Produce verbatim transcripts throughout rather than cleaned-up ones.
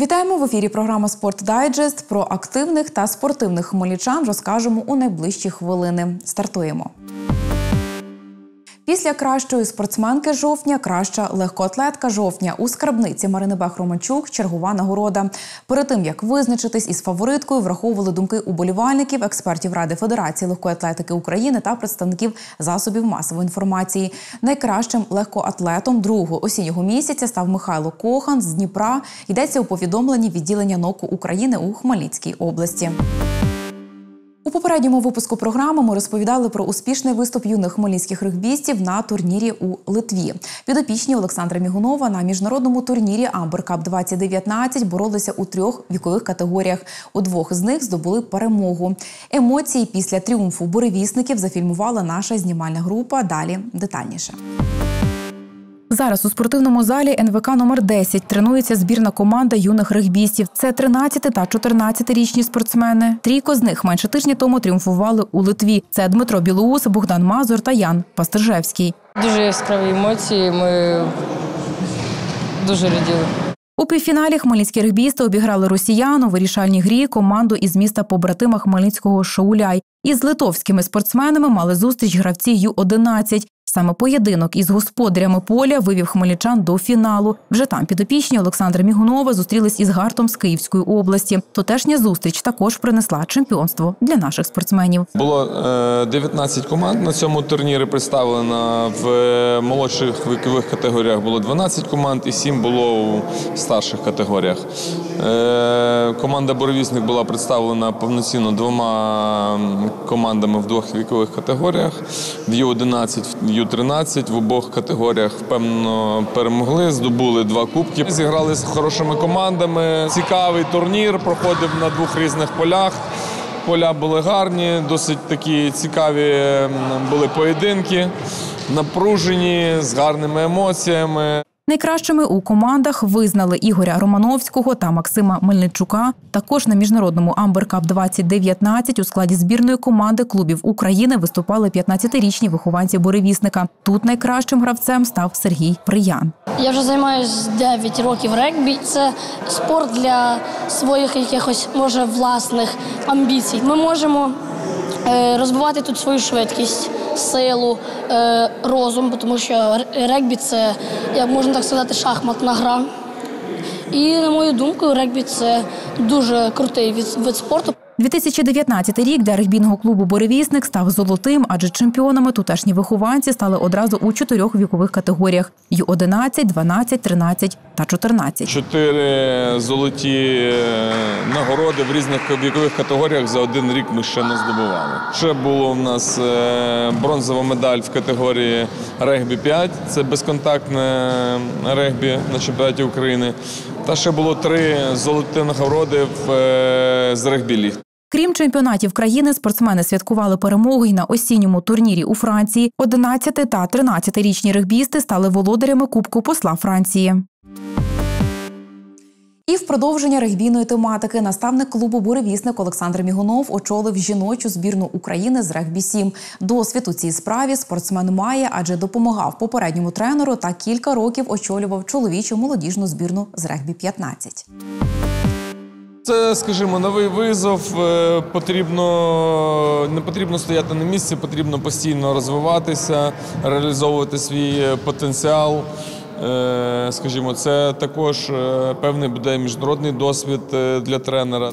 Вітаємо в ефірі програма «Спорт Дайджест». Про активних та спортивних хмельничан розкажемо у найближчі хвилини. Стартуємо. Після кращої спортсменки жовтня – краща легкоатлетка жовтня. У скарбниці Марини Бех-Романчук чергова нагорода. Перед тим, як визначитись із фавориткою, враховували думки уболівальників, експертів Ради Федерації легкої атлетики України та представників засобів масової інформації. Найкращим легкоатлетом другого осіннього місяця став Михайло Кохан з Дніпра. Йдеться у повідомленні відділення НОКу України у Хмельницькій області. У попередньому випуску програми ми розповідали про успішний виступ юних хмельницьких регбістів на турнірі у Литві. Підопічні Олександра Мігунова на міжнародному турнірі Амбер Кап двадцять дев'ятнадцять боролися у трьох вікових категоріях. У двох з них здобули перемогу. Емоції після тріумфу буревісників зафільмувала наша знімальна група. Далі детальніше. Зараз у спортивному залі ен ве ка номер десять тренується збірна команда юних регбістів. Це тринадцяти- та чотирнадцятирічні спортсмени. Трійко з них менше тижня тому тріумфували у Литві. Це Дмитро Білоус, Богдан Мазур та Ян Пастержевський. Дуже яскраві емоції, ми дуже раділи. У півфіналі хмельницькі регбісти обіграли росіян у вирішальній грі команду із міста побратима Хмельницького Шауляй. Із литовськими спортсменами мали зустріч гравці ю одинадцять. Саме поєдинок із господарями поля вивів хмельничан до фіналу. Вже там підопічні Олександра Мігунова зустрілись із Гартом з Київської області. Тутешня зустріч також принесла чемпіонство для наших спортсменів. Було дев'ятнадцять команд на цьому турнірі представлено. В молодших вікових категоріях було дванадцять команд і сім було у старших категоріях. Команда «Буревісник» була представлена повноцінно двома командами в двох вікових категоріях. В ю одинадцять, в ю тринадцять в обох категоріях впевнено перемогли, здобули два кубки. Зіграли з хорошими командами. Цікавий турнір проходив на двох різних полях. Поля були гарні, досить такі цікаві були поєдинки, напружені, з гарними емоціями. Найкращими у командах визнали Ігоря Романовського та Максима Мельничука. Також на міжнародному Амбер Кап двадцять дев'ятнадцять у складі збірної команди клубів України виступали п'ятнадцятирічні вихованці буревісника. Тут найкращим гравцем став Сергій Приян. Я вже займаюся дев'ять років регбі. Це спорт для своїх якихось, може, власних амбіцій. Ми можемо розвивати тут свою швидкість, силу, розум, тому що регбі – це, як можна так сказати, шахматна гра. І, на мою думку, регбі – це дуже крутий вид спорту. дві тисячі дев'ятнадцятий рік для регбійного клубу «Буревісник» став золотим, адже чемпіонами тутешні вихованці стали одразу у чотирьох вікових категоріях – ю одинадцять, дванадцять, тринадцять та чотирнадцять. Чотири золоті нагороди в різних вікових категоріях за один рік ми ще не здобували. Ще було у нас бронзова медаль в категорії регбі п'ять, це безконтактне регбі на чемпіонаті України. Та ще було три золоті нагороди з регбі-ліг. Крім чемпіонатів країни, спортсмени святкували перемоги й на осінньому турнірі у Франції. одинадцяти- та тринадцятирічні регбісти стали володарями Кубку посла Франції. І в продовження регбійної тематики наставник клубу «Буревісник» Олександр Мігунов очолив жіночу збірну України з регбі-сім. Досвід у цій справі спортсмен має, адже допомагав попередньому тренеру та кілька років очолював чоловічу молодіжну збірну з регбі-п'ятнадцять. Це, скажімо, новий визов, потрібно, не потрібно стояти на місці, потрібно постійно розвиватися, реалізовувати свій потенціал. Скажімо, це також певний буде міжнародний досвід для тренера.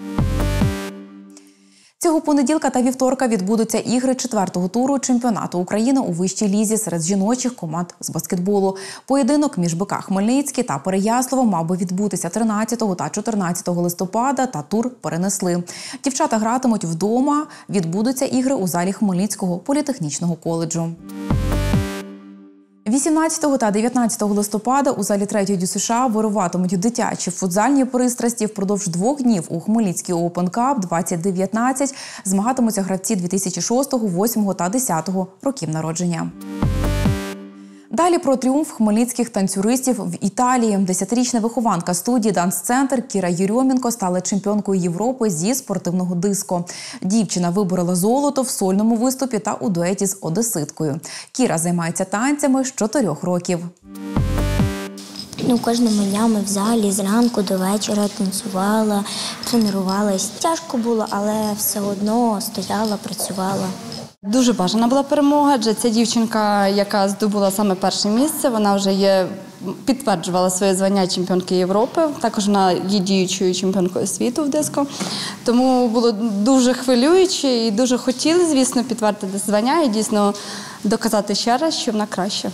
Цього понеділка та вівторка відбудуться ігри четвертого туру чемпіонату України у вищій лізі серед жіночих команд з баскетболу. Поєдинок між БК Хмельницький та Переяславом мав би відбутися тринадцятого та чотирнадцятого листопада, та тур перенесли. Дівчата гратимуть вдома, відбудуться ігри у залі Хмельницького політехнічного коледжу. вісімнадцятого та дев'ятнадцятого листопада у залі третьої дю США вируватимуть дитячі футзальні пристрасті. Впродовж двох днів у Хмельницький Open Cup двадцять дев'ятнадцять змагатимуться гравці дві тисячі шостого, восьмого та десятого років народження. Далі про тріумф хмельницьких танцюристів в Італії. Десятирічна вихованка студії «Данс-центр» Кіра Єрьомінко стала чемпіонкою Європи зі спортивного диско. Дівчина виборола золото в сольному виступі та у дуеті з одеситкою. Кіра займається танцями з чотирьох років. Ну, кожного дня ми в залі зранку до вечора танцювала, тренувалась. Тяжко було, але все одно стояла, працювала. Дуже бажана була перемога, адже ця дівчинка, яка здобула саме перше місце, вона вже є, підтверджувала своє звання чемпіонки Європи, також вона є діючою чемпіонкою світу в диско. Тому було дуже хвилююче і дуже хотіли, звісно, підтвердити звання і дійсно доказати ще раз, що вона краща.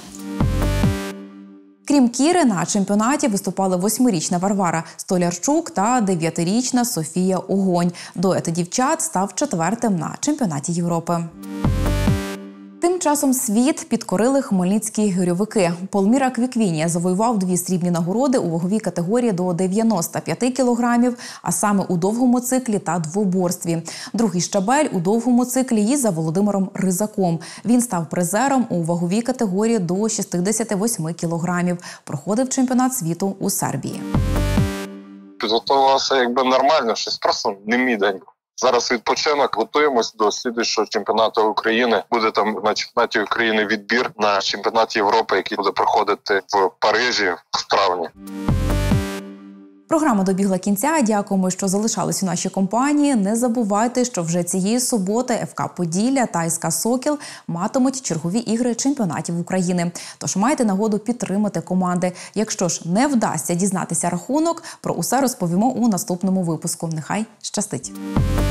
Крім Кіри, на чемпіонаті виступали восьмирічна Варвара Столярчук та дев'ятирічна Софія Огонь. Дует дівчат став четвертим на чемпіонаті Європи. Тим часом світ підкорили хмельницькі гирьовики. Полміра Квіквінія завоював дві срібні нагороди у ваговій категорії до дев'яноста п'яти кілограмів, а саме у довгому циклі та двоборстві. Другий щабель у довгому циклі є за Володимиром Ризаком. Він став призером у ваговій категорії до шістдесяти восьми кілограмів. Проходив чемпіонат світу у Сербії. Підготувалася якби нормально, щось просто не мій день. Зараз відпочинок, готуємось до слідуючого чемпіонату України. Буде там на чемпіонаті України відбір на чемпіонат Європи, який буде проходити в Парижі в травні. Програма добігла кінця. Дякуємо, що залишались у нашій компанії. Не забувайте, що вже цієї суботи еф ка «Поділля» та ес ка «Сокіл» матимуть чергові ігри чемпіонатів України. Тож маєте нагоду підтримати команди. Якщо ж не вдасться дізнатися рахунок, про усе розповімо у наступному випуску. Нехай щастить!